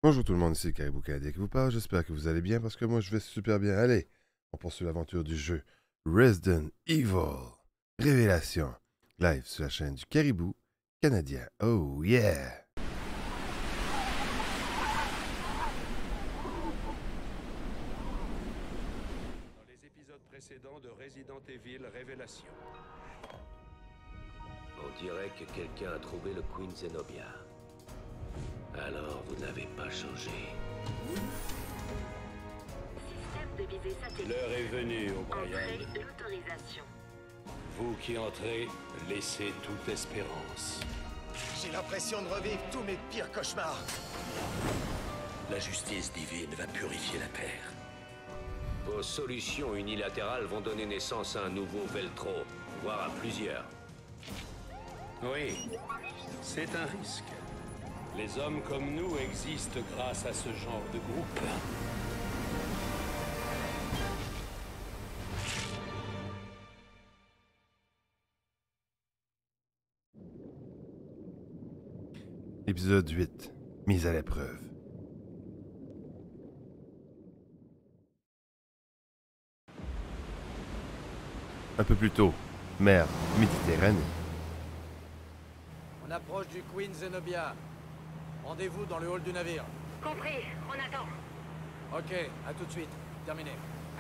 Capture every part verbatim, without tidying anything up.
Bonjour tout le monde, ici Caribou Canadien qui vous parle. J'espère que vous allez bien parce que moi je vais super bien. Allez, on poursuit l'aventure du jeu Resident Evil Révélation, live sur la chaîne du Caribou Canadien. Oh yeah! Dans les épisodes précédents de Resident Evil Révélation. On dirait que quelqu'un a trouvé le Queen Zenobia. Alors, vous n'avez pas changé. Système de visée satellite. L'heure est venue, O'Brien. Entrez l'autorisation. Vous qui entrez, laissez toute espérance. J'ai l'impression de revivre tous mes pires cauchemars. La justice divine va purifier la Terre. Vos solutions unilatérales vont donner naissance à un nouveau Veltro, voire à plusieurs. Oui, c'est un risque. Les hommes comme nous existent grâce à ce genre de groupe. Épisode huit. Mise à l'épreuve. Un peu plus tôt, mer Méditerranée. On approche du Queen Zenobia. Rendez-vous dans le hall du navire. Compris, on attend. Ok, à tout de suite. Terminé.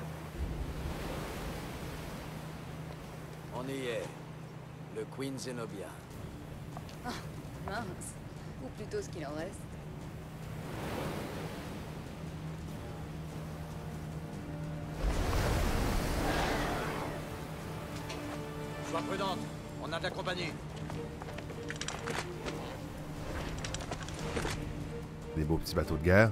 On y est. Le Queen Zenobia. Mince. Ou plutôt ce qu'il en reste. Sois prudente. On a de la compagnie. Des beaux petits bateaux de guerre.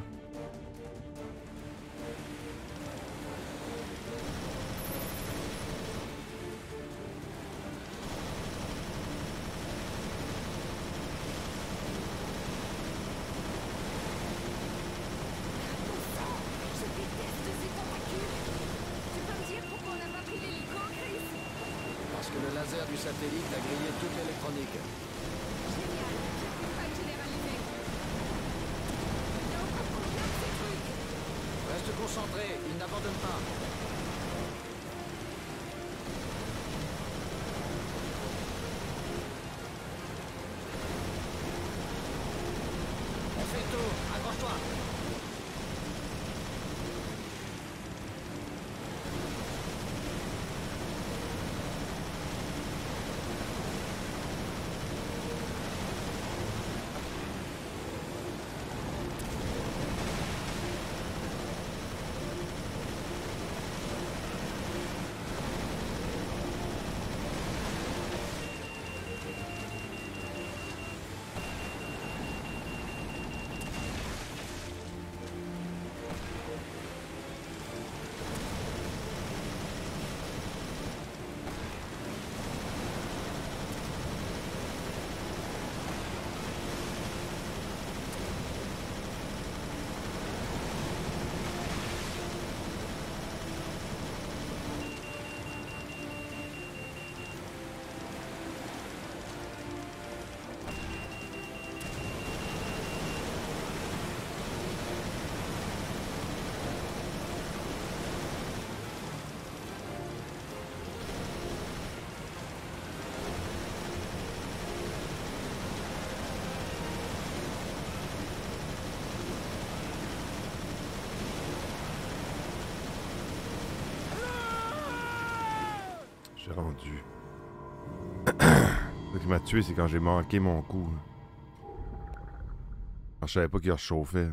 Je déteste ces tentacules. Tu peux me dire pourquoi on n'a pas pris l'hélico, Chris? Parce que le laser du satellite a grillé toute l'électronique. Génial. J'ai plus pas généralisé. Il y a encore combien de ces trucs? Reste concentré, il n'abandonne pas. On fait le tour, accroche-toi. J'ai rendu. Ce qui m'a tué, c'est quand j'ai manqué mon coup. Quand je savais pas qu'il rechauffait.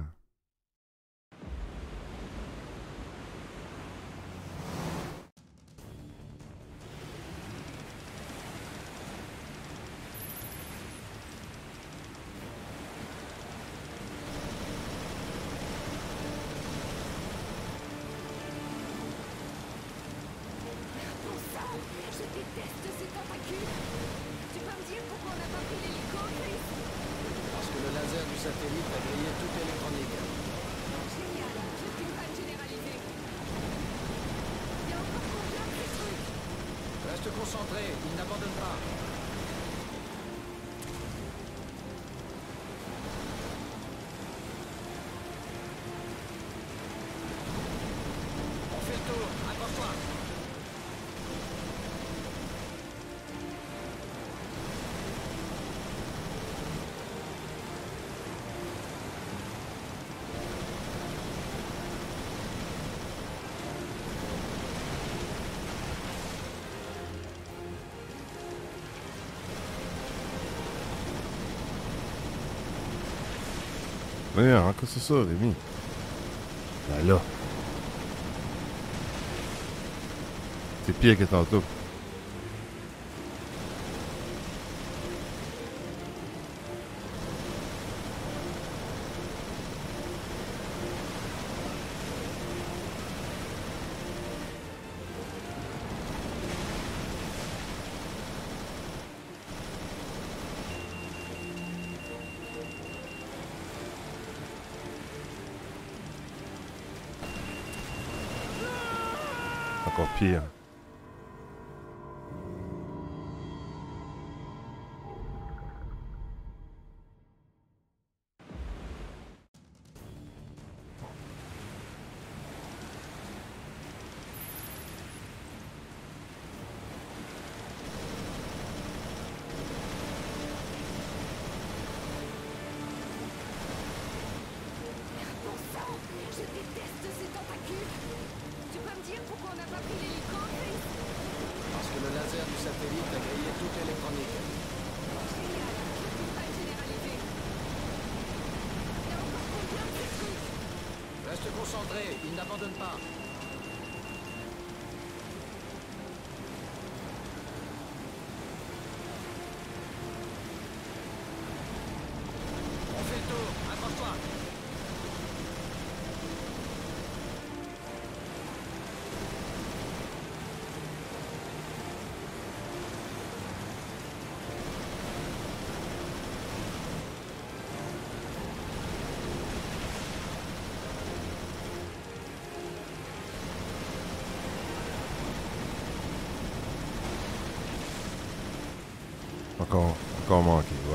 Bon sang, je déteste ces tentacules. Tu peux me dire pourquoi on n'a pas pris l'hélico, Chris? Parce que le laser du satellite a grillé toute l'électronique. Génial. J'ai plus pas généralisé. Il y a encore combien de ces trucs? Reste concentré, il n'abandonne pas. Mais encore c'est ça, Rémi. Ben là. C'est pire que tantôt. Encore pire. Bon sang, je déteste ces tentacules. Tu peux me dire pourquoi on n'a pas pris l'hélico, Chris? Parce que le laser du satellite a grillé toute l'électronique. Génial, je ne peux pas le généraliser. Il y a encore combien de ces trucs? Reste concentré, il n'abandonne pas. On fait le tour, accroche-toi. Encore, encore manqué. Wow.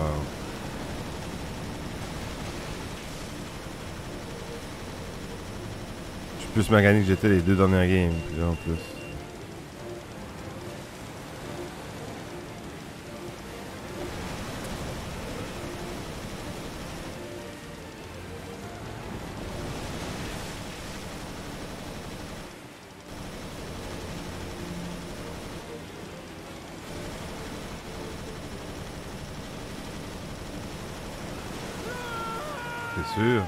Je suis plus magané que j'étais les deux dernières games. Puis là, en plus. C'est sûr.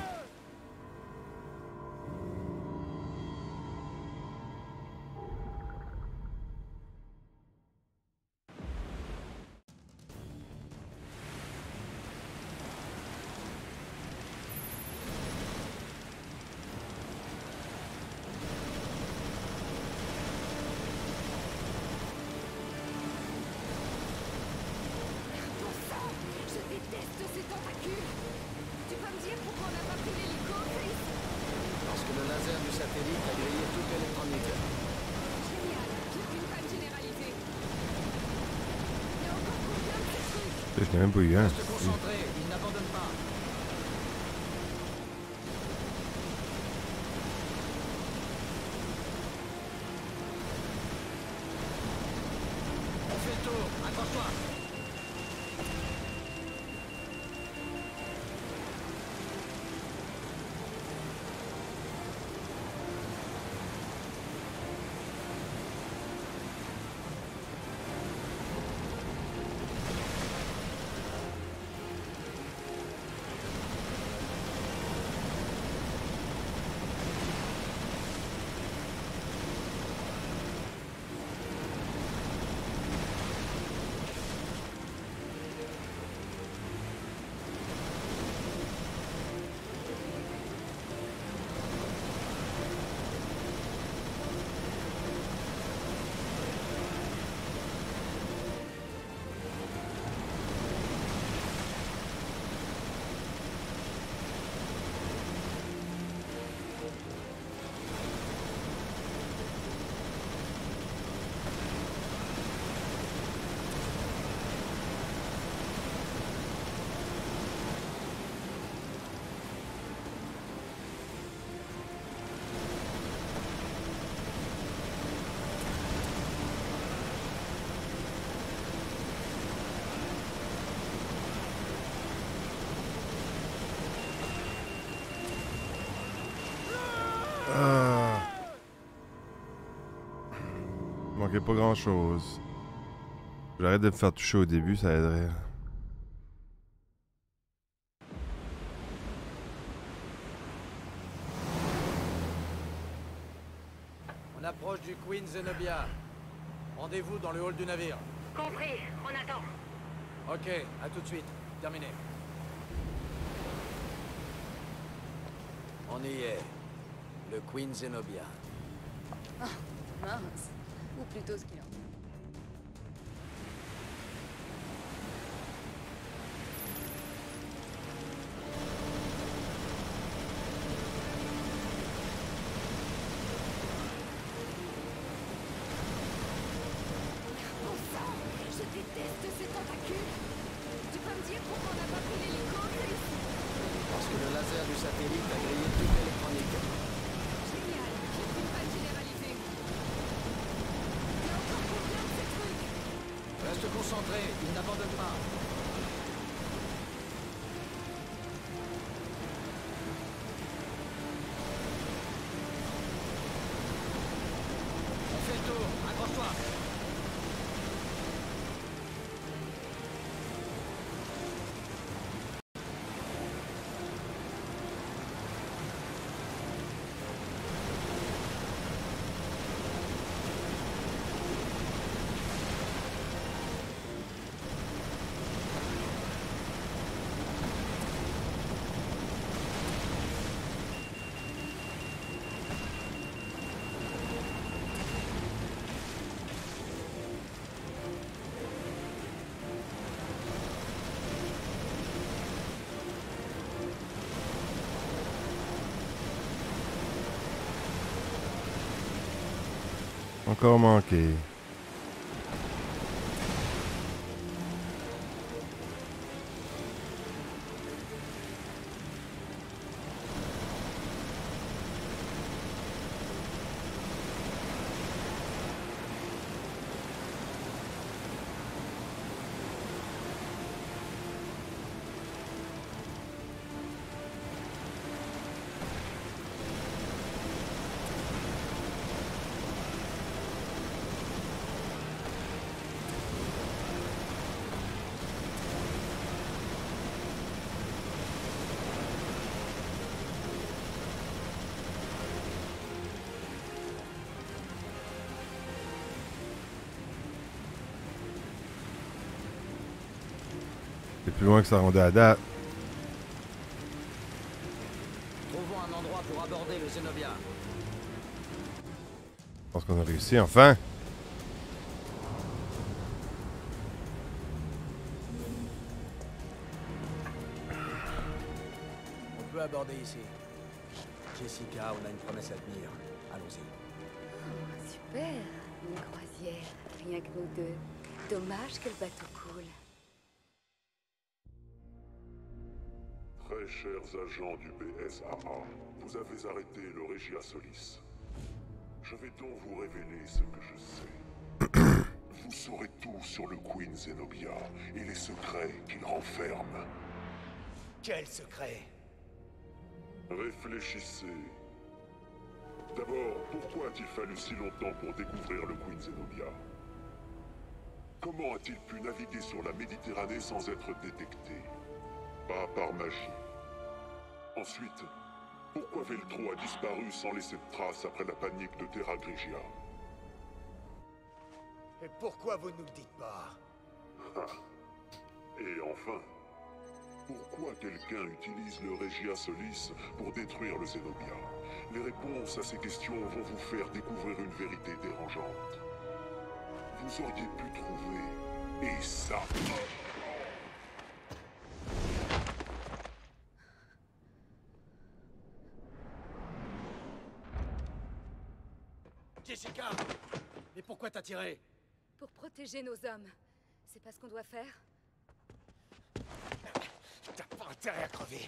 Bon sang, je déteste ces tentacules. Tu peux me dire pourquoi on n'a pas pris l'hélico, Chris? Parce que le laser du satellite a grillé toute l'électronique. Génial, je ne peux pas le généraliser. Il y a encore combien de ces trucs? Je n'ai même pas eu un. Reste concentré, il n'abandonne pas. On fait le tour, accroche-toi. Ah. Il manquait pas grand chose. J'arrête de me faire toucher au début, ça aiderait. On approche du Queen Zenobia. Rendez-vous dans le hall du navire. Compris, on attend. Ok, à tout de suite. Terminé. On y est. Le Queen Zenobia. Mince. Ou plutôt ce qu'il en est. Je déteste ces tentacules. Tu peux me dire pourquoi on n'a pas pris l'hélico, Chris? Parce que le laser du satellite a grillé toute l'électronique. Génial, j'ai pris une panne généralisée. Il y a encore combien de ces trucs? Reste concentré, il n'abandonne pas. On fait le tour, accroche-toi. Encore manqué. C'est plus loin que ça rendait à date. Trouvons un endroit pour aborder le Zenobia. Je pense qu'on a réussi enfin. On peut aborder ici. Jessica, on a une promesse à tenir. Allons-y. Oh, super, une croisière. Rien que nous deux. Dommage que le bateau coule. Très chers agents du B S A A, vous avez arrêté le Regia Solis. Je vais donc vous révéler ce que je sais. Vous saurez tout sur le Queen Zenobia et les secrets qu'il renferme. Quel secret? Réfléchissez. D'abord, pourquoi a-t-il fallu si longtemps pour découvrir le Queen Zenobia? Comment a-t-il pu naviguer sur la Méditerranée sans être détecté? Pas par magie. Ensuite, pourquoi Veltro a disparu sans laisser de traces après la panique de Terra Grigia? Et pourquoi vous ne nous le dites pas? Ah. Et enfin, pourquoi quelqu'un utilise le Regia Solis pour détruire le Zenobia? Les réponses à ces questions vont vous faire découvrir une vérité dérangeante. Vous auriez pu trouver... Et ça... Jessica! Mais pourquoi t'as tiré? Pour protéger nos hommes. C'est pas ce qu'on doit faire? T'as pas intérêt à crever.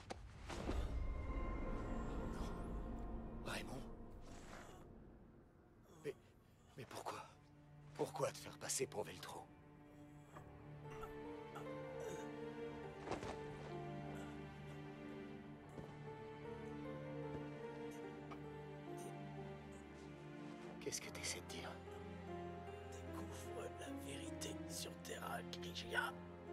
Non. Raymond? Mais... Mais pourquoi? Pourquoi te faire passer pour Veltro? Qu'est-ce que t'essaies de dire? Découvre la vérité sur Terra Grigia.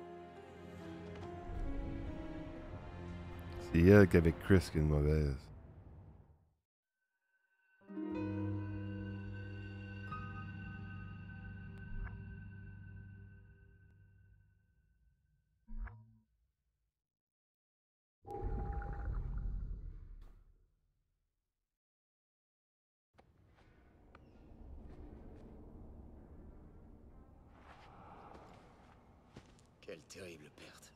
C'est elle qu'avec Chris qui est une mauvaise. Quelle terrible perte.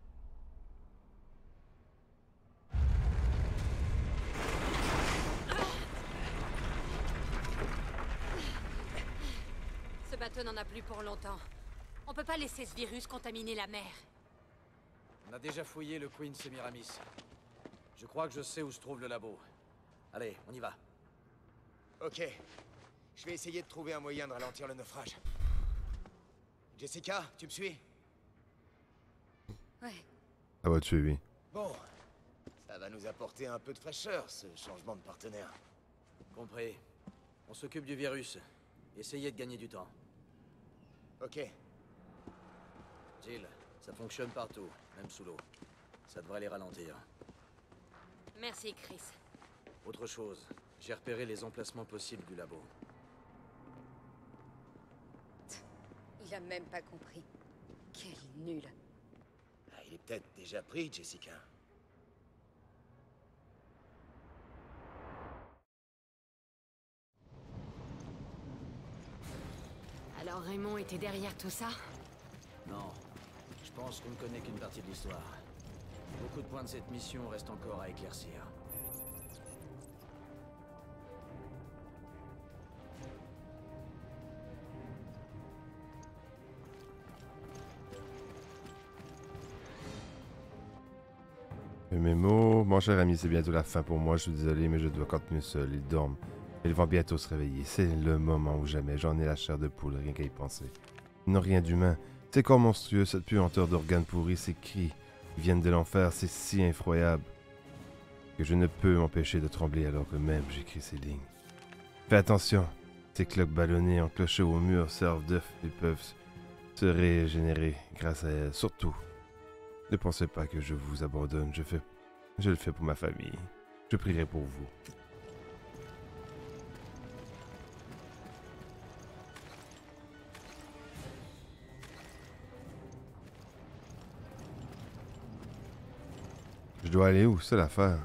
Ce bateau n'en a plus pour longtemps. On peut pas laisser ce virus contaminer la mer. On a déjà fouillé le Queen Semiramis. Je crois que je sais où se trouve le labo. Allez, on y va. Ok. Je vais essayer de trouver un moyen de ralentir le naufrage. Jessica, tu me suis? Ouais. Ça va te suivre. Bon. Ça va nous apporter un peu de fraîcheur, ce changement de partenaire. Compris. On s'occupe du virus. Essayez de gagner du temps. Ok. Jill, ça fonctionne partout, même sous l'eau. Ça devrait les ralentir. Merci, Chris. Autre chose, j'ai repéré les emplacements possibles du labo. Il a même pas compris. Quel nul. Ah, il est peut-être déjà pris, Jessica. Alors Raymond était derrière tout ça? Non, je pense qu'on ne connaît qu'une partie de l'histoire. Beaucoup de points de cette mission restent encore à éclaircir. Mes mots, mon cher ami, c'est bientôt la fin pour moi. Je suis désolé, mais je dois continuer seul. Ils dorment. Ils vont bientôt se réveiller. C'est le moment ou jamais. J'en ai la chair de poule, rien qu'à y penser. Ils n'ont rien d'humain. Ces corps monstrueux, cette puanteur d'organes pourris, ces cris qui viennent de l'enfer, c'est si effroyable que je ne peux m'empêcher de trembler alors que même j'écris ces lignes. Fais attention. Ces cloques ballonnées enclochées au mur servent d'œufs. Ils peuvent se régénérer grâce à elles. Surtout, ne pensez pas que je vous abandonne. Je fais, je le fais pour ma famille. Je prierai pour vous. Je dois aller où? C'est l'affaire.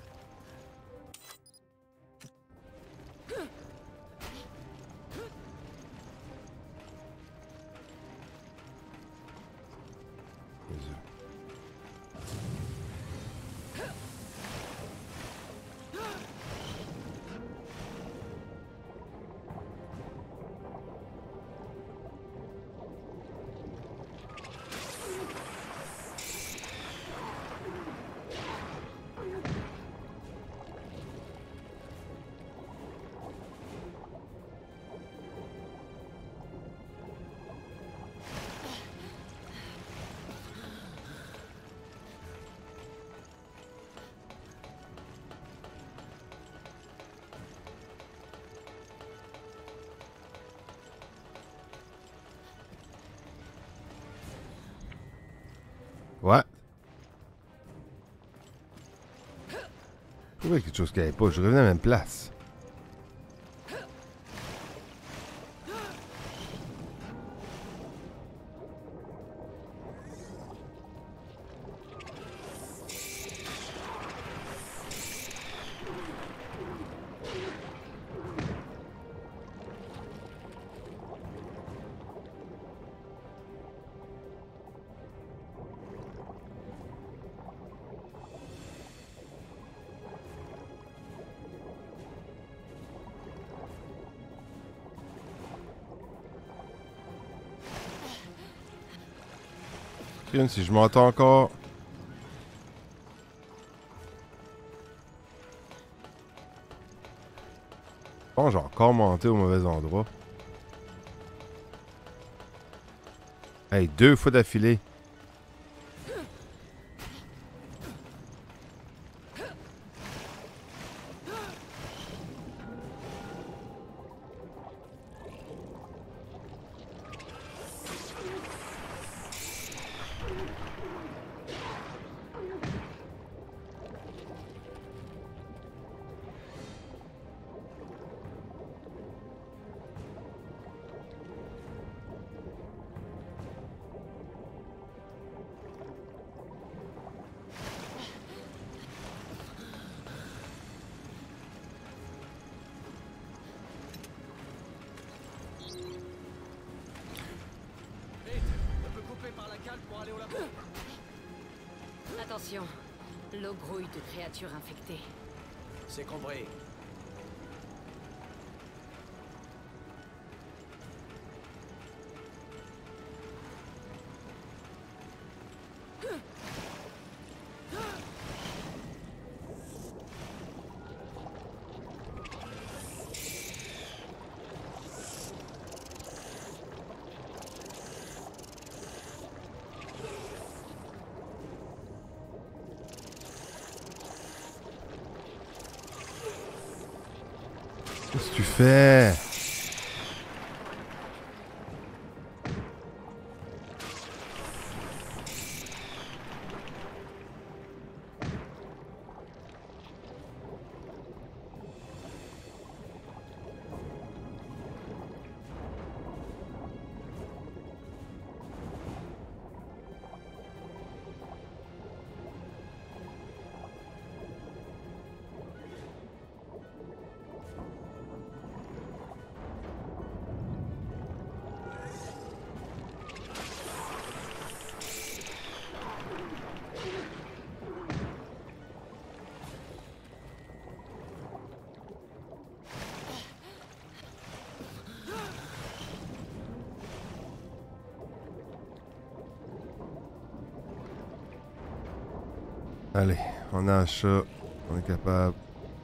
Ouais. Je trouvais quelque chose qui n'allait pas. Je revenais à la même place. Si je m'entends encore. Je pense que j'ai encore monté au mauvais endroit. Hey, deux fois d'affilée. aller au labo. Attention, l'eau grouille de créatures infectées. C'est compris. Qu'est-ce que tu fais? Allez, on a un chat, on est capable.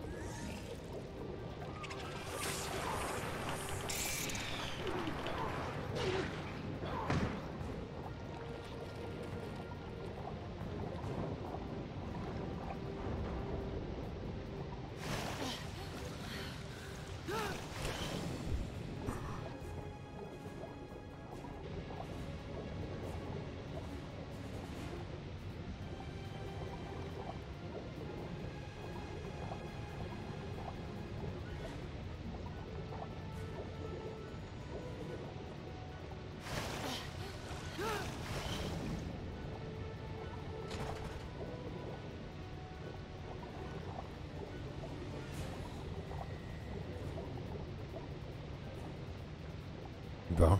Bon.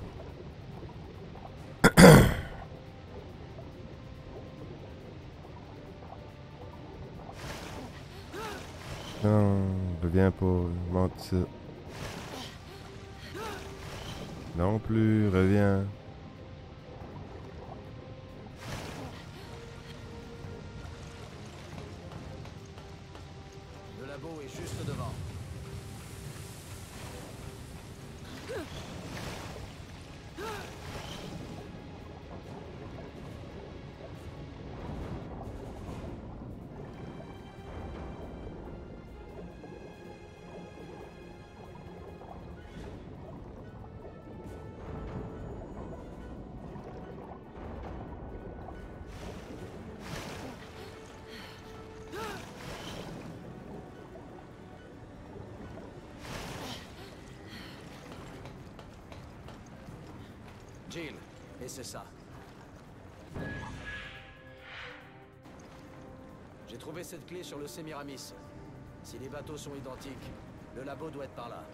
Non, reviens pas, mentir. Non plus, reviens. Le labo est juste devant. Jill, et c'est ça. J'ai trouvé cette clé sur le Sémiramis. Si les bateaux sont identiques, le labo doit être par là.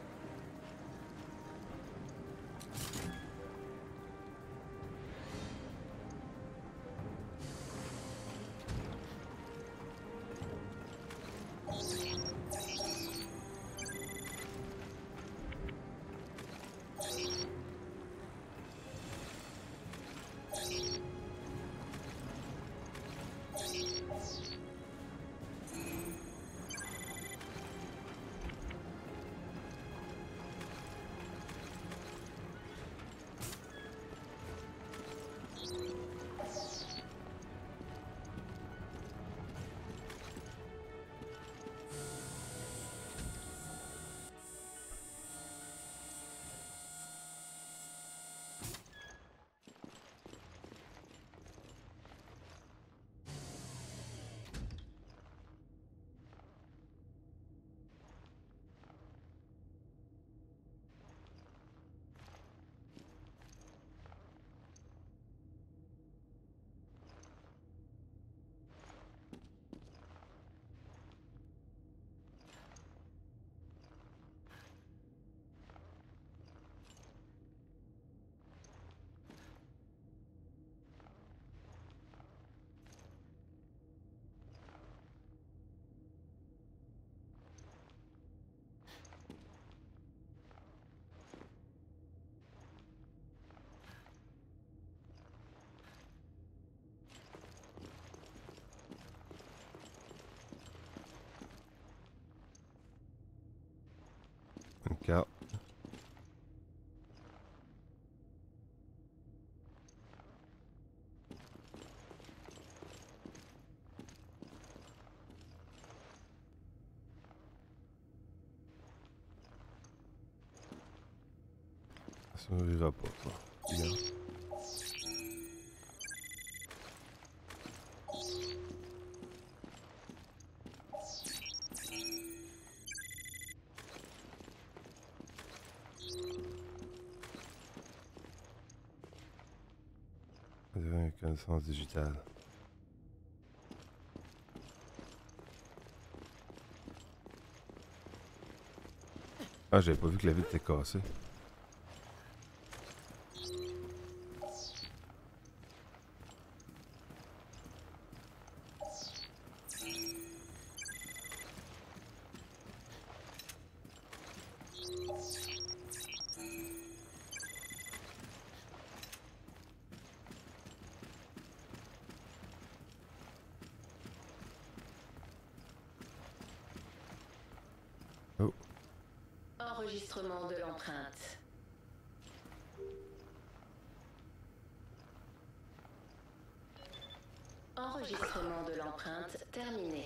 Ça n'ouvrira pas, ça. Regarde. Une connaissance digitale. Ah, j'avais pas vu que la vitre était cassée. Oh. Enregistrement de l'empreinte. Enregistrement de l'empreinte terminé.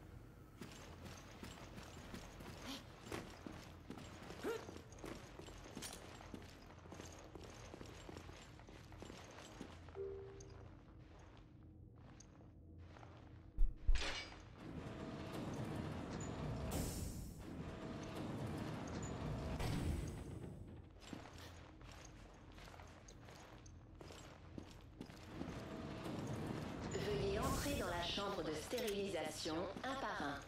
Dans la chambre de stérilisation, un par un.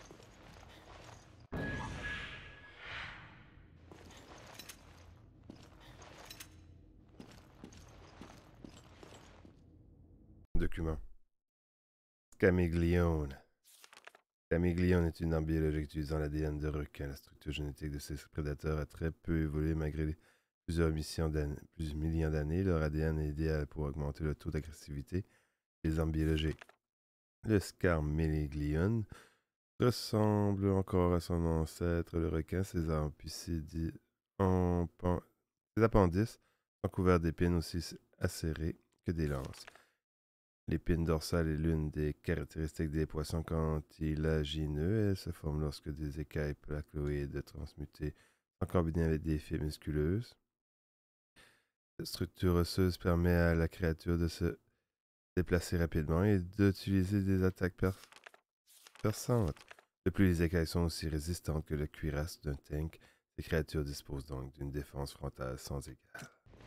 Document. Scamiglione. Scamiglione est une arme biologique utilisant l'A D N de requin. La structure génétique de ces prédateurs a très peu évolué malgré plusieurs, plusieurs millions d'années. Leur A D N est idéal pour augmenter le taux d'agressivité des armes biologiques. Le Scarmiglione ressemble encore à son ancêtre, le requin. Ses appendices Ses appendices sont couverts d'épines aussi acérées que des lances. L'épine dorsale est l'une des caractéristiques des poissons cartilagineux. Elle se forme lorsque des écailles placoïdes transmutées sont combinées avec des fibres musculeuses. Cette structure osseuse permet à la créature de se déplacer rapidement et d'utiliser des attaques per perçantes. De plus, les écailles sont aussi résistantes que le cuirasse d'un tank. Ces créatures disposent donc d'une défense frontale sans égale.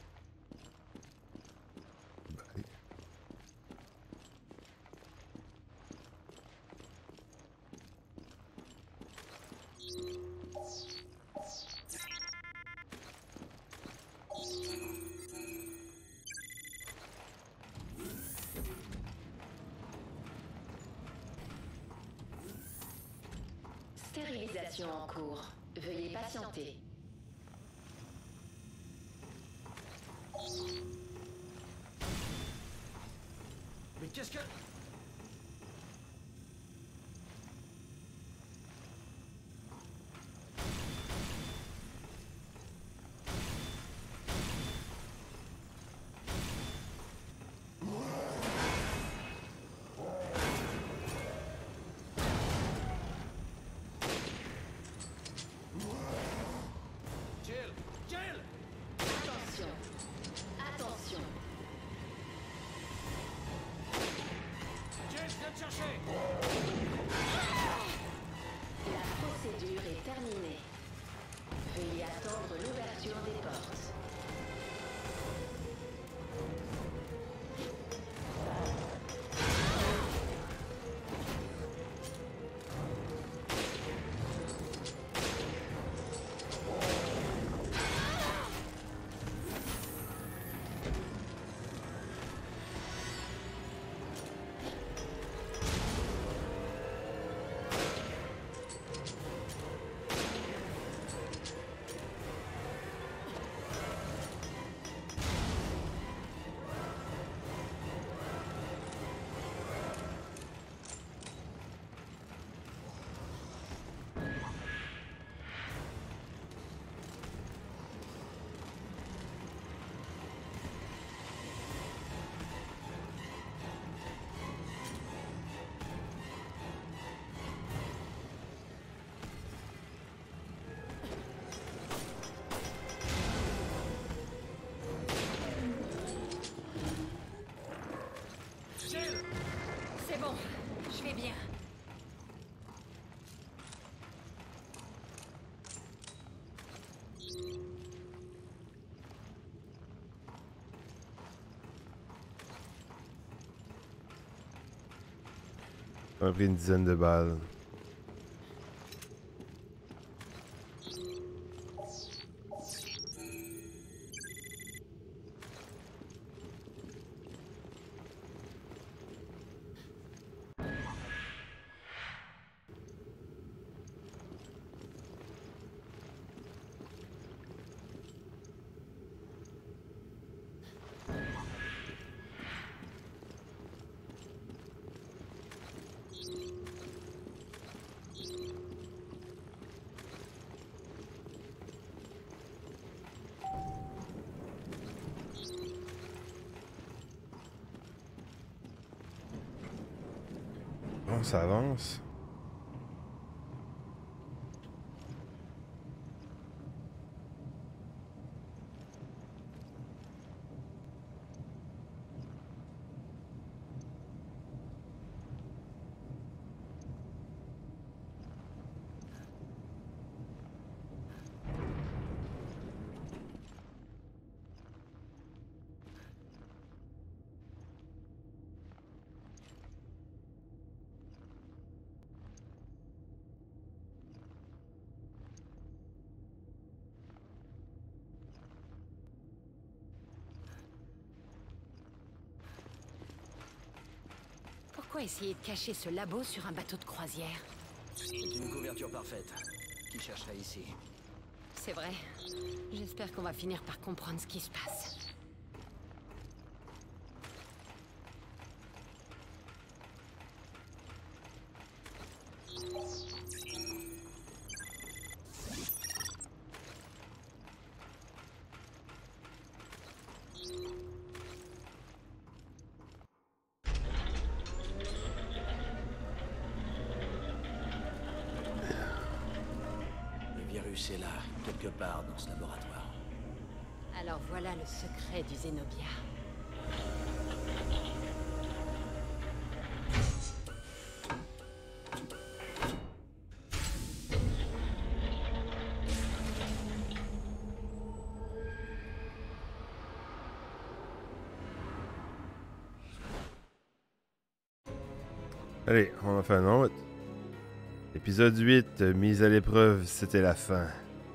Bye. Stérilisation en cours. Veuillez patienter. Mais qu'est-ce que... Attention. Attention. On a pris une dizaine de balles. Bon, ça avance. Pourquoi essayer de cacher ce labo sur un bateau de croisière? C'est une couverture parfaite. Qui chercherait ici? C'est vrai. J'espère qu'on va finir par comprendre ce qui se passe. C'est là, quelque part dans ce laboratoire. Alors voilà le secret du Zenobia. Allez, on en fait un autre. Épisode huit, mise à l'épreuve, c'était la fin.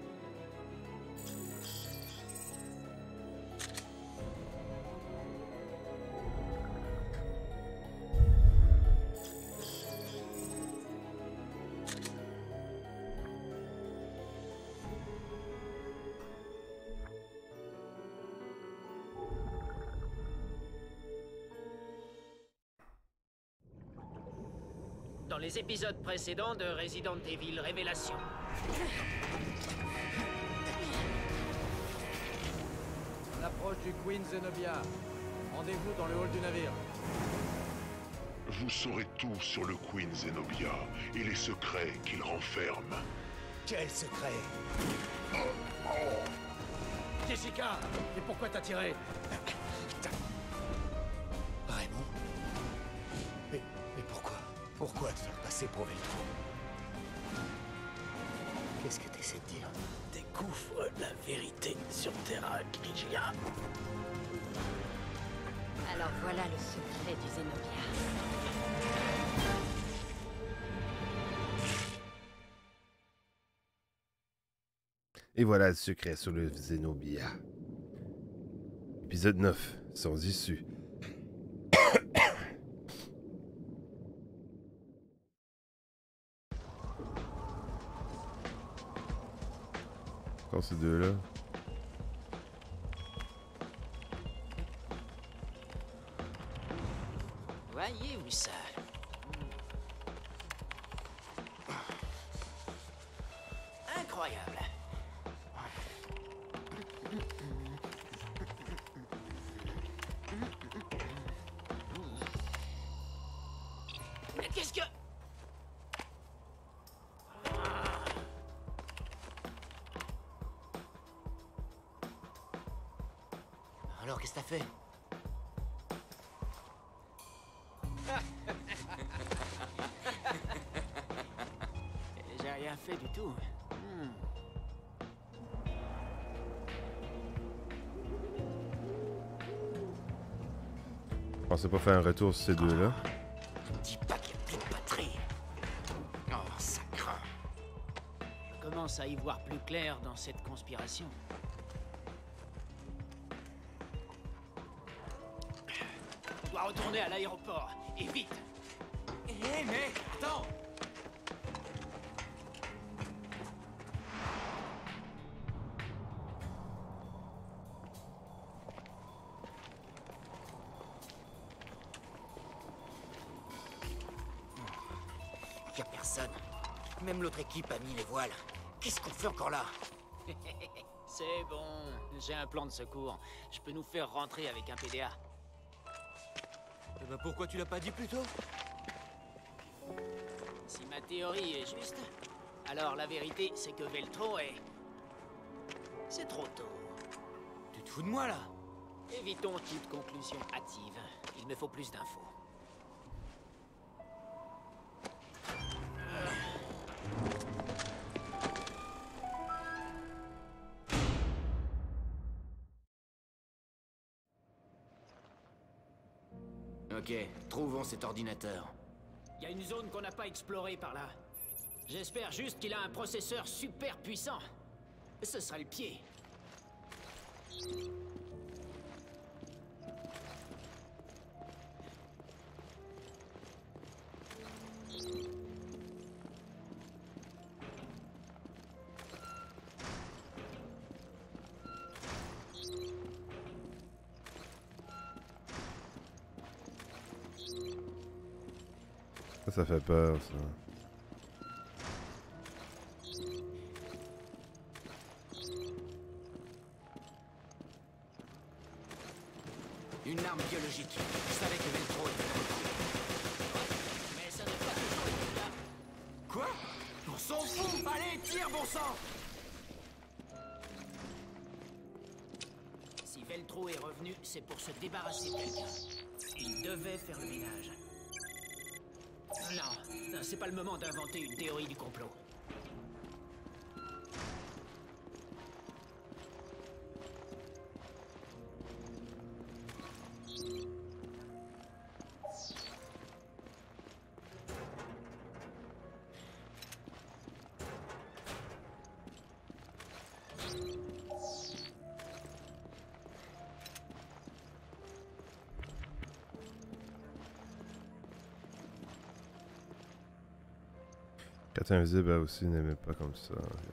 Dans les épisodes précédents de Resident Evil Révélation. On approche du Queen Zenobia. Rendez-vous dans le hall du navire. Vous saurez tout sur le Queen Zenobia et les secrets qu'il renferme. Quel secret? Jessica! Et pourquoi t'as tiré? Raymond? Mais, mais pourquoi? Pourquoi te faire passer pour Veltro? Qu'est-ce que t'essaies de dire? Découvre la vérité sur Terra Grigia. Alors voilà le secret du Zenobia. Et voilà le secret sur le Zenobia. Épisode neuf, sans issue. Encore ces deux-là. Voyez où ça. Incroyable. Mais qu'est-ce que... Alors, qu'est-ce que t'as fait? J'ai rien fait du tout. Hmm. Je pensais pas faire un retour sur ces deux-là. Dis pas qu'il y a plus de batterie. commence à y voir plus clair dans cette conspiration. On doit retourner à l'aéroport, et vite. Hé, hey, mec, attends! Y'a personne. Même l'autre équipe a mis les voiles. Qu'est-ce qu'on fait encore là? C'est bon, j'ai un plan de secours. Je peux nous faire rentrer avec un P D A. Eh ben pourquoi tu l'as pas dit plus tôt? Si ma théorie est juste, alors la vérité c'est que Veltro est... C'est trop tôt. Tu te fous de moi là? Évitons toute conclusion hâtive. Il me faut plus d'infos. Ok, trouvons cet ordinateur. Il y a une zone qu'on n'a pas explorée par là. J'espère juste qu'il a un processeur super puissant. Ce sera le pied. Ça, ça fait peur, ça. Une arme biologique. Je savais que Veltro était content. Mais ça n'est pas toujours le cas. Quoi? On s'en fout! Allez, tire, bon sang! Si Veltro est revenu, c'est pour se débarrasser de quelqu'un. Il devait faire le ménage. Non, non, c'est pas le moment d'inventer une théorie du complot. Quand invisible, elle aussi n'aimait pas comme ça.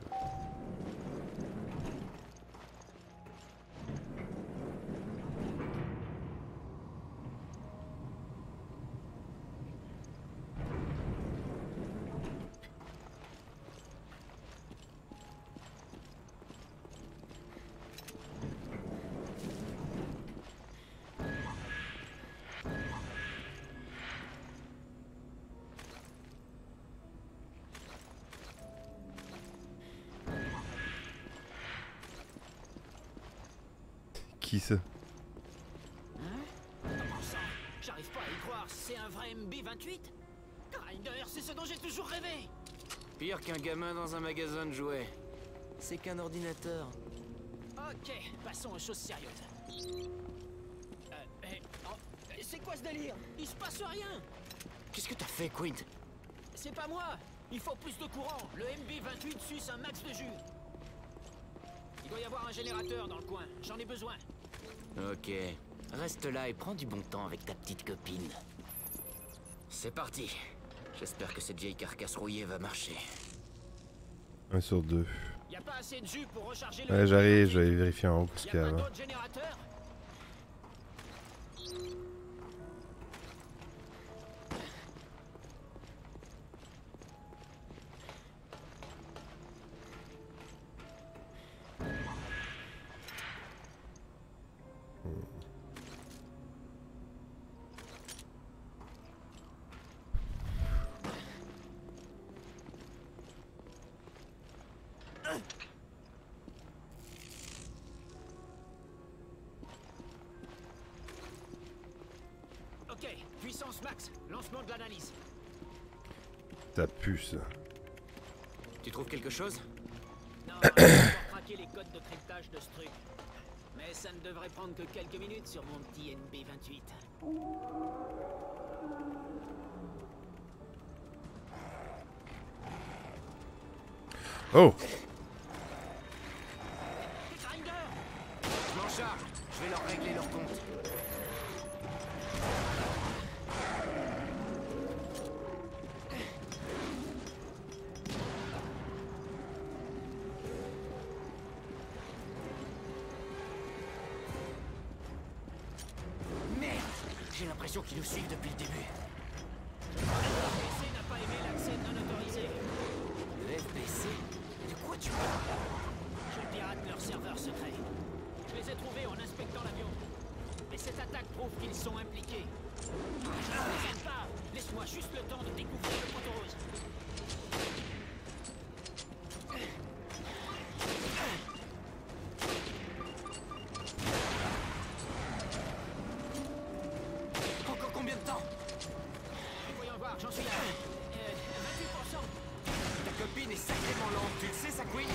Qui ça? Hein? Comment ça? J'arrive pas à y croire, c'est un vrai M B vingt-huit? Grinder, c'est ce dont j'ai toujours rêvé! Pire qu'un gamin dans un magasin de jouets. C'est qu'un ordinateur. Ok, passons aux choses sérieuses. Euh, eh, oh, c'est quoi ce délire? Il se passe rien! Qu'est-ce que t'as fait, Quint? C'est pas moi! Il faut plus de courant! Le M B vingt-huit suce un max de jus! Il doit y avoir un générateur dans le coin, j'en ai besoin. Ok. Reste là et prends du bon temps avec ta petite copine. C'est parti. J'espère que cette vieille carcasse rouillée va marcher. Un sur deux. Y a pas assez de jus pour recharger le... Ouais, j'arrive, je vais vérifier en haut ce qu'il y a pas avant. d'autres générateurs? Ok, puissance max, lancement de l'analyse. Ça pue, ça. Tu trouves quelque chose? Non, on va pouvoir craquer les codes de cryptage de ce truc. Mais ça ne devrait prendre que quelques minutes sur mon petit M B vingt-huit. Oh! Je m'en charge. Je vais leur régler leur compte. Merde! J'ai l'impression qu'ils nous suivent depuis le début. Le F B C n'a pas aimé l'accès non autorisé. Le F B C? De quoi tu parles? Je pirate leur serveur secret. Je les ai trouvés en inspectant l'avion. Mais cette attaque prouve qu'ils sont impliqués. Je ne plaisante pas. Laisse-moi juste le temps de découvrir le poteau rose. Encore combien de temps? Voyons voir, j'en suis à euh, vingt-huit pour cent. Ta copine est sacrément lente, tu le sais, ça, Queen?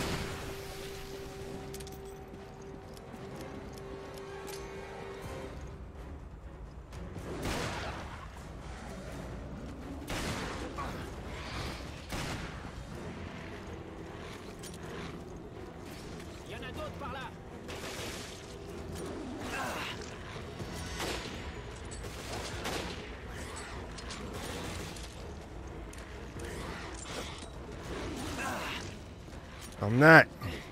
Il y en a d'autres par là. I'm not.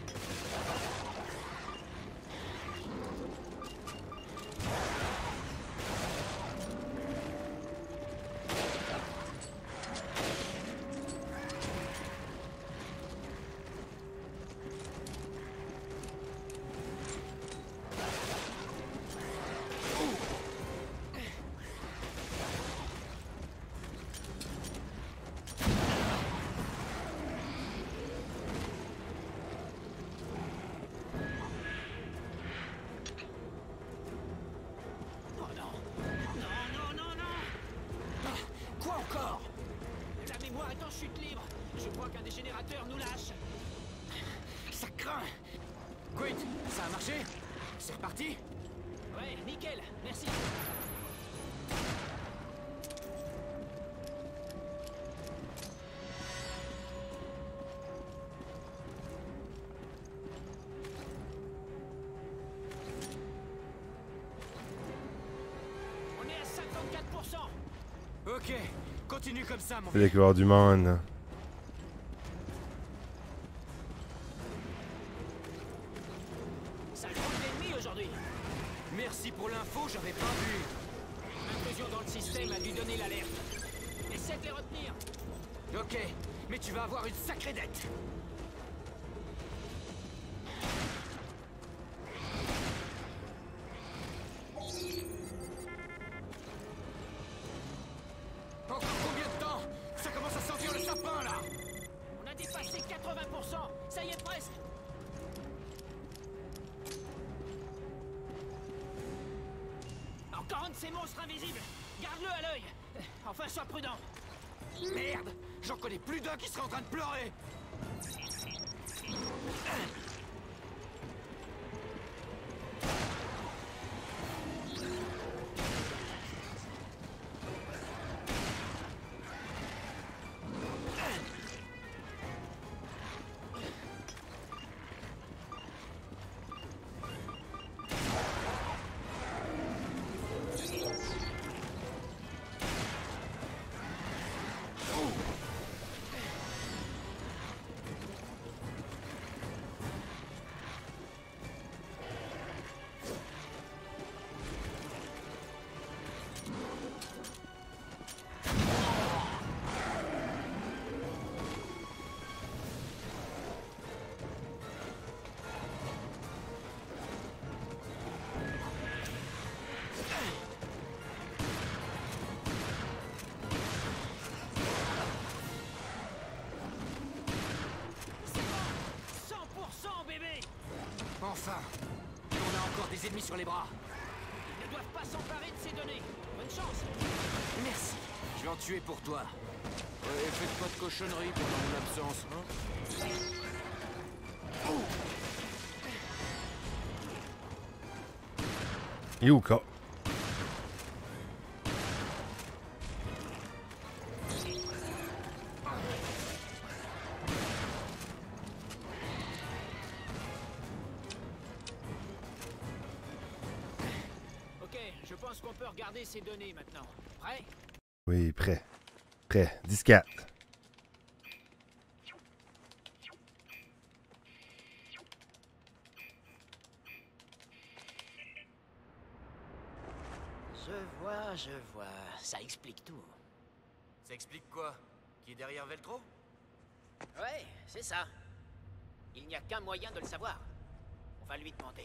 Oh non. Non, non, non, non. Ah, quoi encore? La mémoire est en chute libre. Je crois qu'un des générateurs nous lâche. Ça craint. Quit, ça a marché? C'est reparti? Ouais, nickel, merci. On est à cinquante-quatre pour cent. Ok, continue comme ça, mon Il y avoir du monde. Ça compte d'ennemis aujourd'hui. Merci pour l'info, j'avais pas vu. L'intrusion dans le système a dû donner l'alerte. Essaie de les retenir. Ok, mais tu vas avoir une sacrée dette. Encore combien de temps? Ça commence à sentir le sapin, là. On a dépassé quatre-vingts pour cent. Ça y est, presque. Encore un de ces monstres invisibles. Garde-le à l'œil. Enfin, sois prudent. Merde! J'en connais plus d'un qui serait en train de pleurer. Enfin! On a encore des ennemis sur les bras. Ils ne doivent pas s'emparer de ces données. Bonne chance. Merci. Je vais en tuer pour toi. Ouais, faites pas de cochonneries pendant mon absence, hein? Yuka. pense qu'on peut regarder ces données maintenant. Prêt? Oui, prêt. Prêt. dix quatre. Je vois, je vois. Ça explique tout. Ça explique quoi? Qui est derrière Veltro? Ouais, c'est ça. Il n'y a qu'un moyen de le savoir. On va lui demander.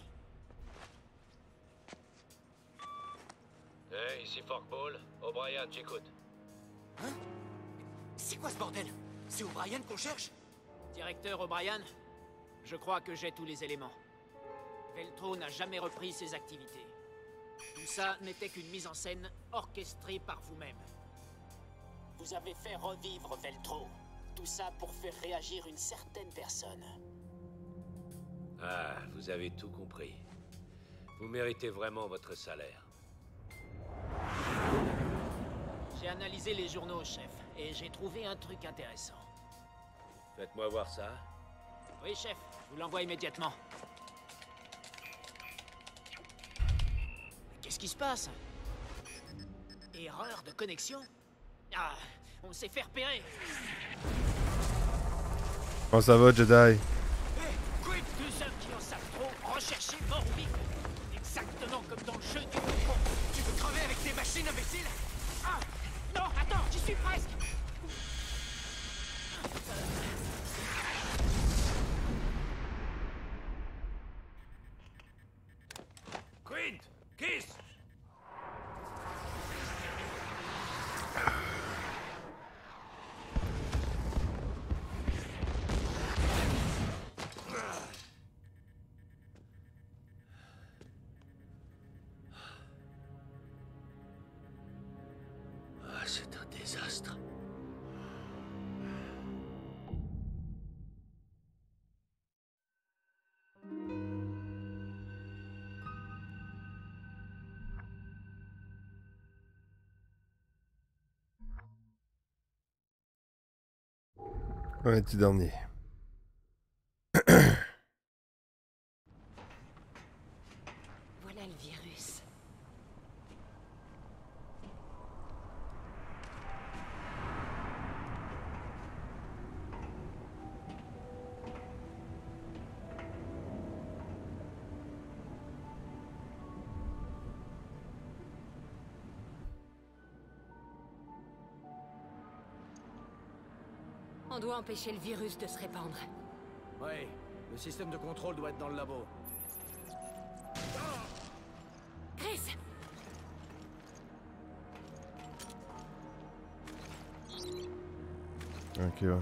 Hey, ici Forkball. O'Brien, j'écoute. Hein? C'est quoi ce bordel? C'est O'Brien qu'on cherche? Directeur O'Brien, je crois que j'ai tous les éléments. Veltro n'a jamais repris ses activités. Tout ça n'était qu'une mise en scène orchestrée par vous-même. Vous avez fait revivre Veltro. Tout ça pour faire réagir une certaine personne. Ah, vous avez tout compris. Vous méritez vraiment votre salaire. J'ai analysé les journaux, chef, et j'ai trouvé un truc intéressant. Faites-moi voir ça. Oui, chef, je vous l'envoie immédiatement. Qu'est-ce qui se passe? Erreur de connexion? Ah, on s'est fait repérer. Comment ça va, Jedi? Hé, quick! Deux hommes qui en savent trop, recherchés mort ou vif. Exactement comme dans le jeu du Faucon. Tu veux crever avec tes machines, imbécile? Ah! Non, attends, j'y suis presque! Quint! Kiss! Ah, c'est un désastre. Un petit dernier. Voilà le virus. On doit empêcher le virus de se répandre. Ouais, le système de contrôle doit être dans le labo. Chris! Ok, ouais.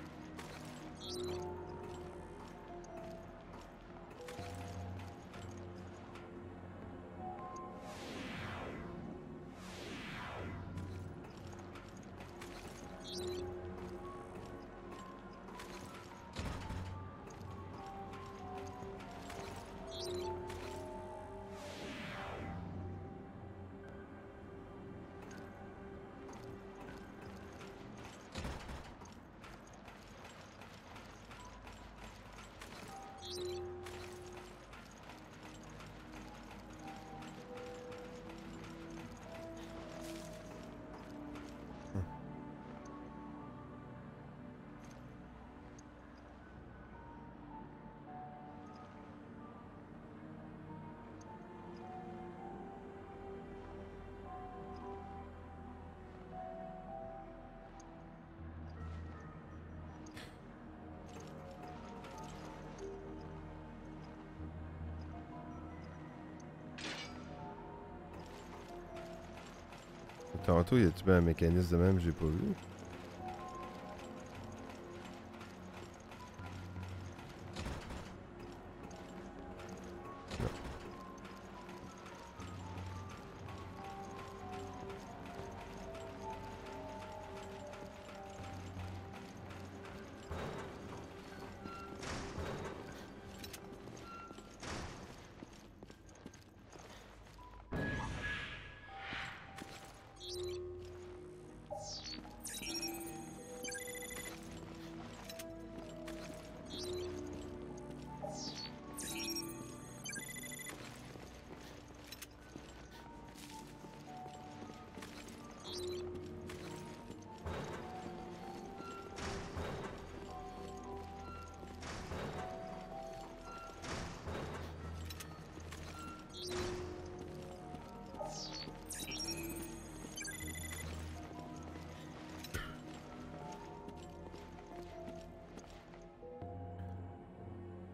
Tantôt, y a-tu bien un mécanisme de même que j'ai pas vu?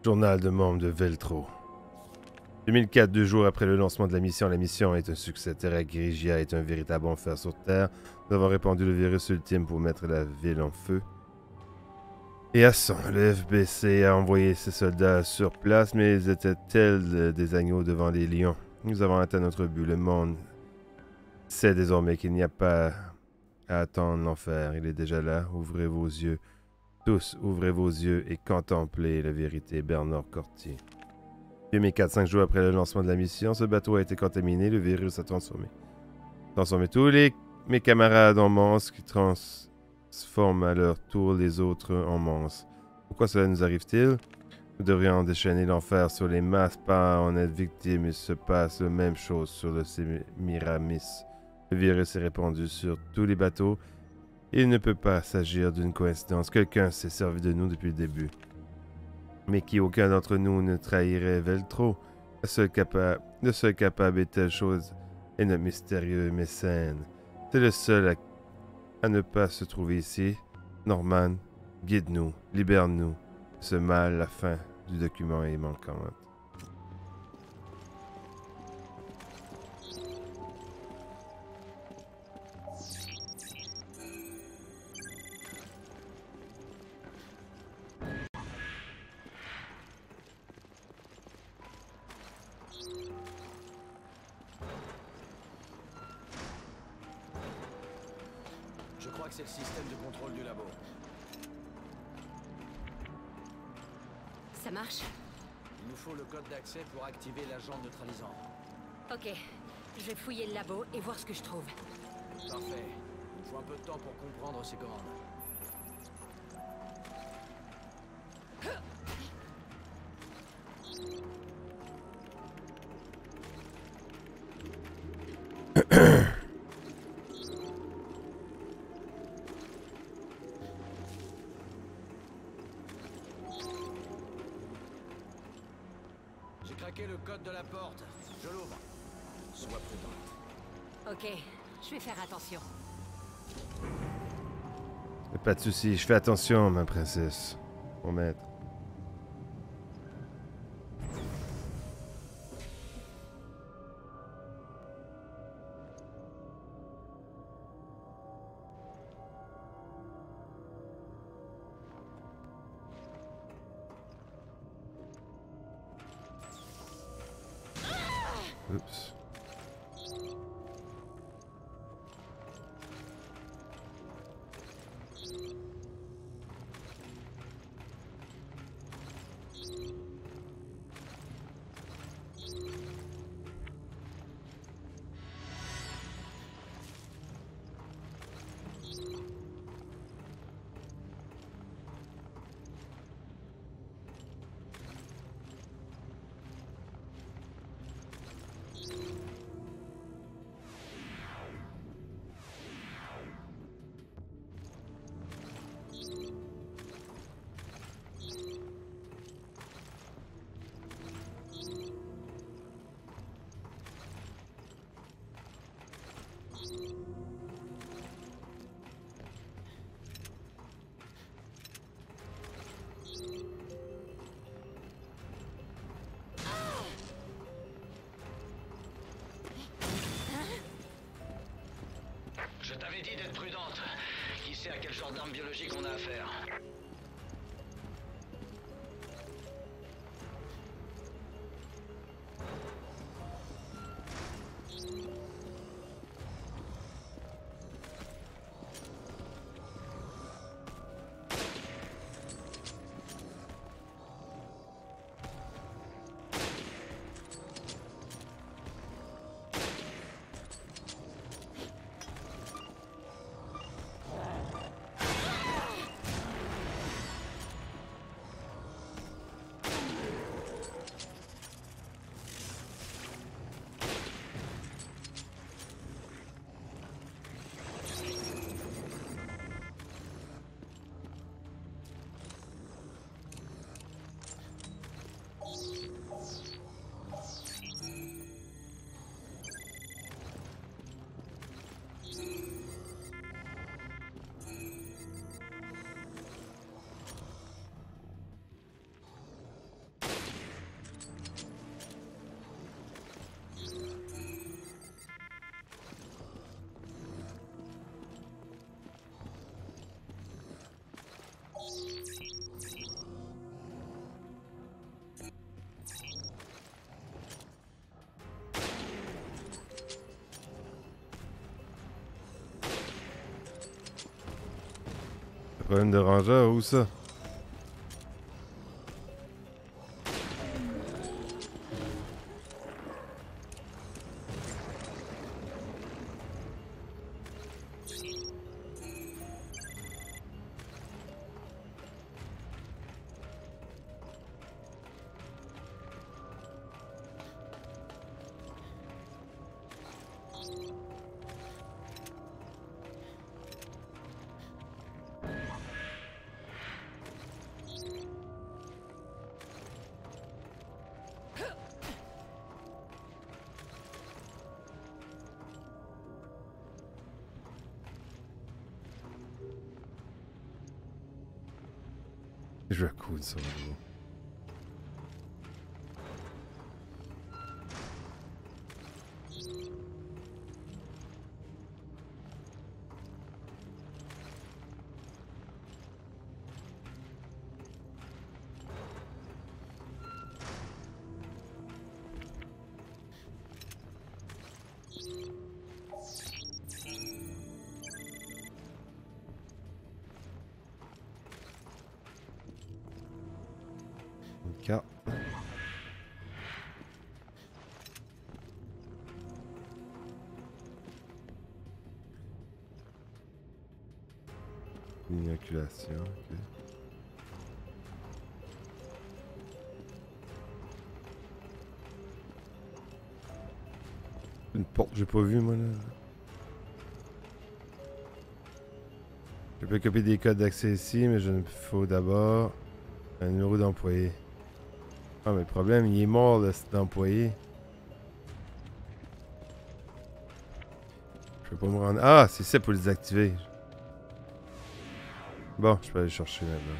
Journal de membre de Veltro. deux mille quatre, deux jours après le lancement de la mission, la mission est un succès. Terra Grigia est un véritable enfer sur Terre. Nous avons répandu le virus ultime pour mettre la ville en feu. Et à cent, le F B C a envoyé ses soldats sur place, mais ils étaient tels des agneaux devant les lions. Nous avons atteint notre but. Le monde sait désormais qu'il n'y a pas à attendre l'enfer. Il est déjà là. Ouvrez vos yeux. Tous, ouvrez vos yeux et contemplez la vérité. Bernard Corty. deux mille quatre, cinq jours après le lancement de la mission, ce bateau a été contaminé. Le virus a transformé. Transformé tous les, mes camarades en monstres qui transforment à leur tour les autres en monstres. Pourquoi cela nous arrive-t-il? Nous devrions déchaîner l'enfer sur les masses, pas en être victimes. Il se passe la même chose sur le Semiramis. Le virus est répandu sur tous les bateaux. Il ne peut pas s'agir d'une coïncidence. Quelqu'un s'est servi de nous depuis le début. Mais qui aucun d'entre nous ne trahirait Veltro. Le seul capable, le seul capable est telle chose est notre mystérieux mécène. C'est le seul à, à ne pas se trouver ici. Norman, guide-nous, libère-nous. Ce mal, la fin du document est manquante. Je crois que c'est le système de contrôle du labo. Ça marche? Il nous faut le code d'accès pour activer l'agent neutralisant. Ok. Je vais fouiller le labo et voir ce que je trouve. Parfait. Il faut un peu de temps pour comprendre ces commandes. J'ai craqué le code de la porte. Je l'ouvre. Sois prudente. Ok. Je vais faire attention. Pas de souci, je fais attention, ma princesse. Mon maître. Oups. Je t'avais dit d'être prudente. Qui sait à quel genre d'arme biologique on a affaire? problème de rangeur, où ça? Je coule ça. Carte. Inoculation, ok. Une porte, j'ai pas vu moi là. Je peux copier des codes d'accès ici, mais je ne faut d'abord un numéro d'employé. Ah, mais le problème, il est mort, là, cet employé. Je peux pas me rendre... Ah, c'est ça pour les activer. Bon, je peux aller chercher là-bas.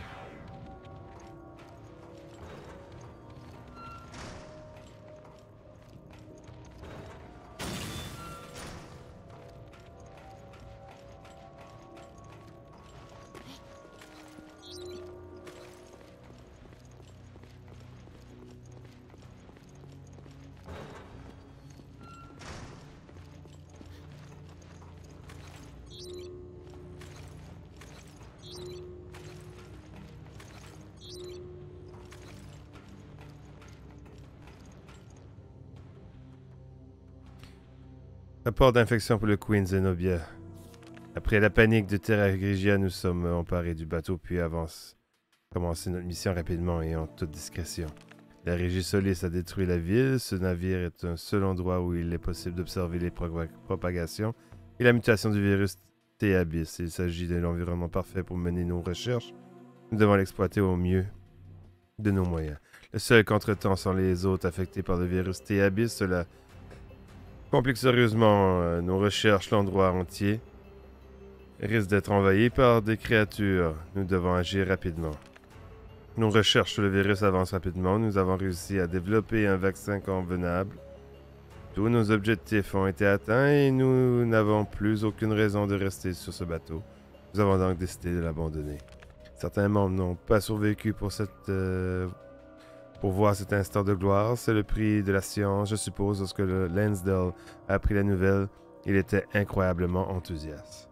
Rapport d'infection pour le Queen Zenobia. Après la panique de Terra Grigia, nous sommes emparés du bateau puis avance. Commencer notre mission rapidement et en toute discrétion. La Régie Solis a détruit la ville. Ce navire est un seul endroit où il est possible d'observer les pro propagations et la mutation du virus T. Abyss. Il s'agit de l'environnement parfait pour mener nos recherches. Nous devons l'exploiter au mieux de nos moyens. Le seul contretemps sont les autres affectés par le virus T. Abyss. Cela complique sérieusement euh, nos recherches. L'endroit entier risque d'être envahi par des créatures. Nous devons agir rapidement. Nos recherches sur le virus avancent rapidement. Nous avons réussi à développer un vaccin convenable. Tous nos objectifs ont été atteints et nous n'avons plus aucune raison de rester sur ce bateau. Nous avons donc décidé de l'abandonner. Certains membres n'ont pas survécu pour cette... Euh, Pour voir cet instant de gloire, c'est le prix de la science, je suppose. Lorsque le Lansdale a appris la nouvelle, il était incroyablement enthousiaste.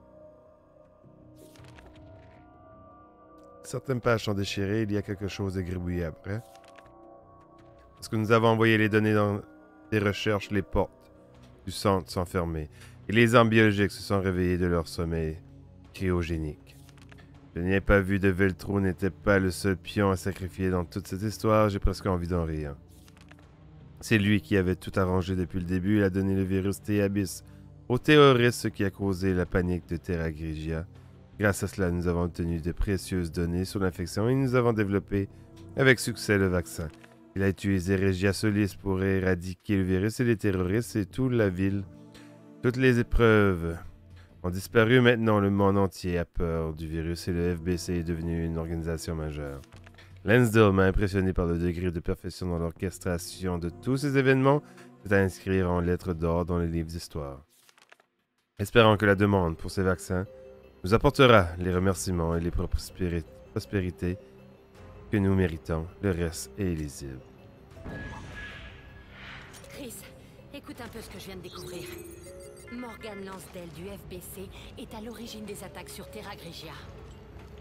Certaines pages sont déchirées, il y a quelque chose de gribouillé après. Lorsque nous avons envoyé les données dans des recherches, les portes du centre sont fermées, et les armes biologiques se sont réveillées de leur sommeil cryogénique. Je n'ai pas vu de Veltro n'était pas le seul pion à sacrifier dans toute cette histoire, j'ai presque envie d'en rire. C'est lui qui avait tout arrangé depuis le début, il a donné le virus T. Abyss aux terroristes, ce qui a causé la panique de Terra Grigia. Grâce à cela, nous avons obtenu de précieuses données sur l'infection et nous avons développé avec succès le vaccin. Il a utilisé Regia Solis pour éradiquer le virus et les terroristes et toute la ville. Toutes les épreuves ont disparu. Maintenant, le monde entier a peur du virus et le F B C est devenu une organisation majeure. Lansdale m'a impressionné par le degré de perfection dans l'orchestration de tous ces événements. C'est à inscrire en lettres d'or dans les livres d'histoire. Espérons que la demande pour ces vaccins nous apportera les remerciements et les prospéri- prospérités que nous méritons. Le reste est illisible. Chris, écoute un peu ce que je viens de découvrir. Morgan Lansdale du F B C est à l'origine des attaques sur Terra Grigia.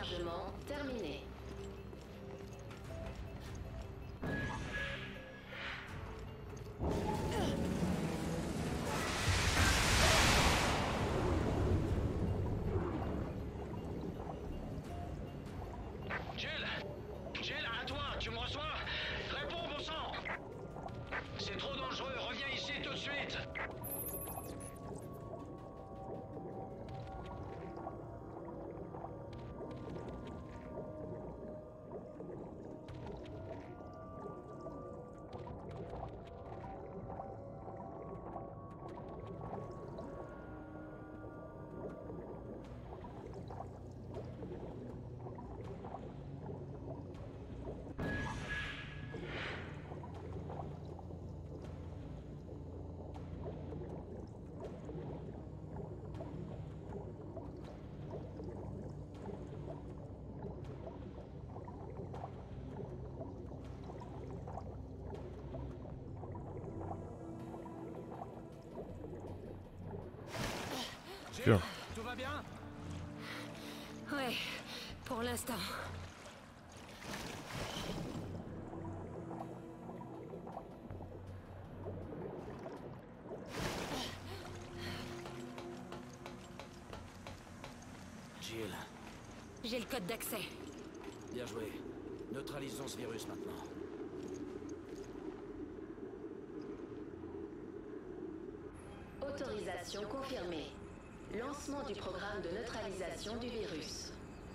Rechargement terminé. Jill! Jill, à toi, tu me reçois? Réponds, bon sang! C'est trop dangereux, reviens ici tout de suite! Tiens. Tout va bien? Ouais, pour l'instant. Jill, J'ai le code d'accès. bien joué. Neutralisons ce virus maintenant. Autorisation confirmée. Lancement du programme de neutralisation du virus.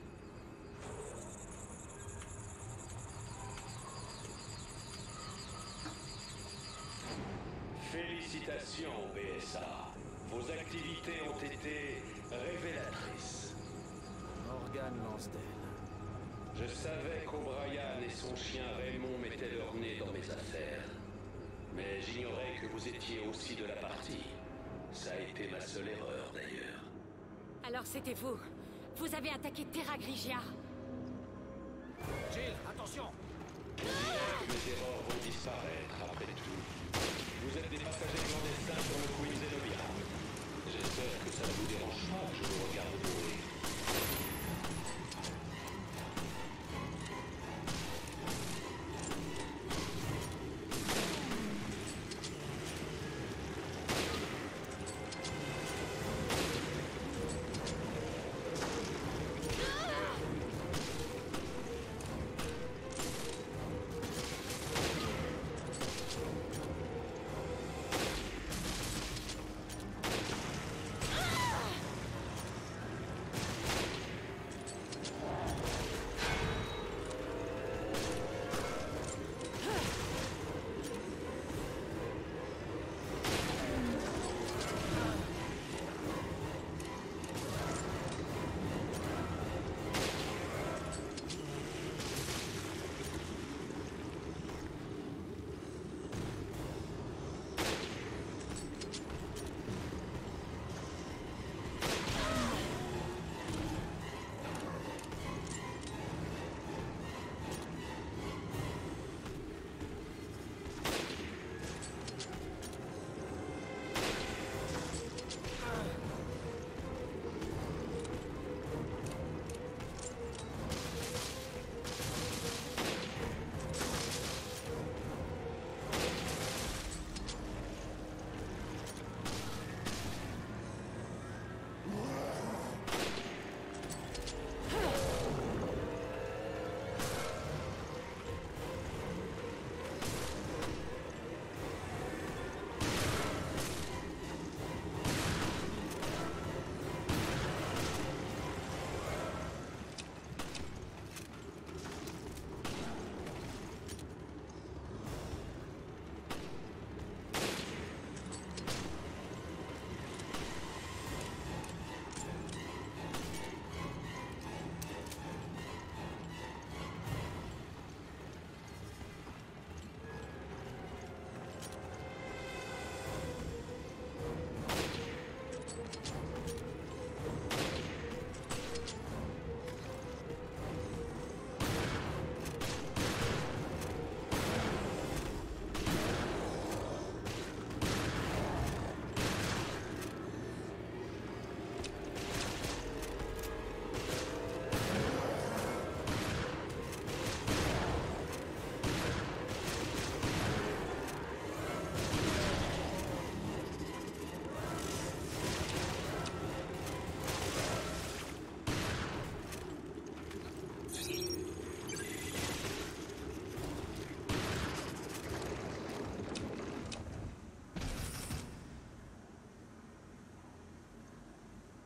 Félicitations, B S A. Vos activités ont été révélatrices. Morgan Lansdale. Je savais qu'O'Brien et son chien Raymond mettaient leur nez dans mes affaires. Mais j'ignorais que vous étiez aussi de la partie. Ça a été ma seule erreur, d'ailleurs. Alors c'était vous. Vous avez attaqué Terra Grigia. Jill, attention! Les erreurs vont disparaître après tout. Vous êtes des passagers clandestins sur le Queen Zenobia. J'espère que ça ne vous dérange pas que je vous regarde mourir.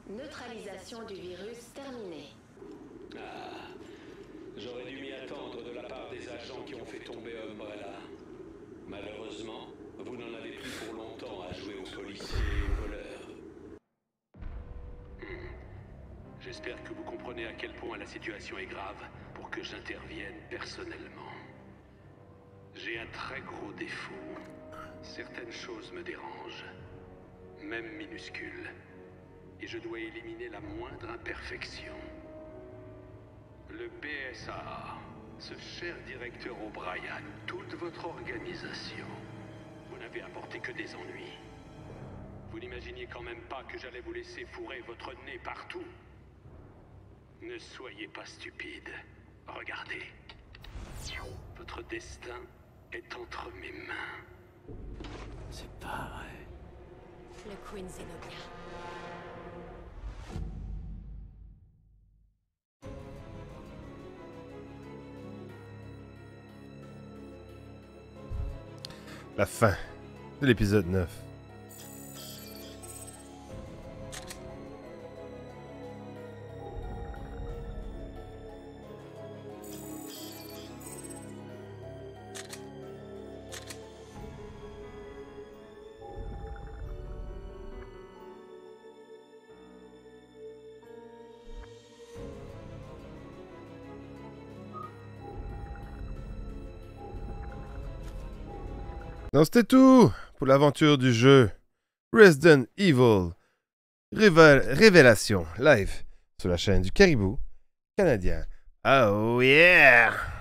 Neutralisation du virus terminée. Ah, j'aurais dû m'y attendre de la part des agents qui ont fait tomber Umbrella. Malheureusement, vous n'en avez plus pour longtemps à jouer aux policiers et aux voleurs. Hmm. J'espère que vous comprenez à quel point la situation est grave pour que j'intervienne personnellement. J'ai un très gros défaut. Certaines choses me dérangent, même minuscules, et je dois éliminer la moindre imperfection. Le B S A A, ce cher directeur O'Brien, toute votre organisation, vous n'avez apporté que des ennuis. Vous n'imaginiez quand même pas que j'allais vous laisser fourrer votre nez partout. Ne soyez pas stupide. Regardez. Votre destin est entre mes mains. C'est pas vrai. Le Queen Zenobia. La fin de l'épisode neuf. Donc c'était tout pour l'aventure du jeu Resident Evil Révé- Révélation live sur la chaîne du Caribou canadien. Oh yeah!